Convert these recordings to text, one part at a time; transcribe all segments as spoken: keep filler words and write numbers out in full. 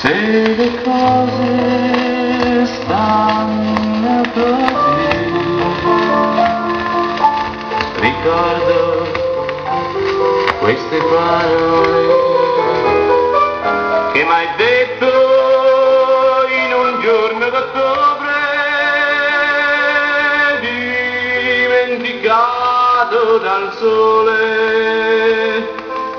Se le cose stanno così, ricordo queste parole che m'hai detto in un giorno d'ottobre, dimenticato dal sole.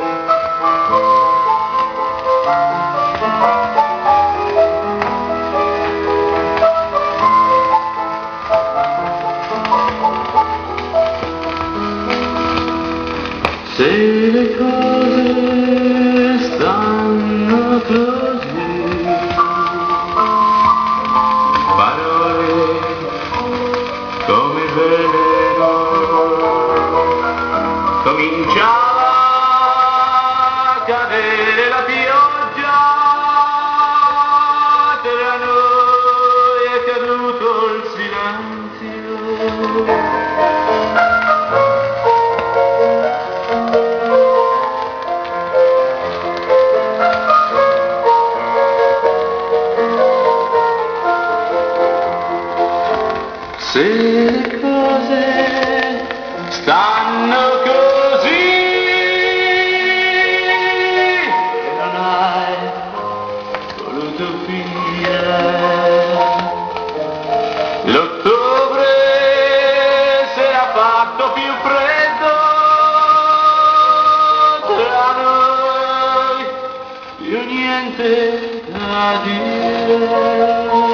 Se le cose stanno così, parole come veleno, cominciava a cadere la pioggia, tra noi è caduto il silenzio. Se le cose stanno così e non hai voluto finire, l'ottobre si è fatto più freddo, tra noi più niente da dire.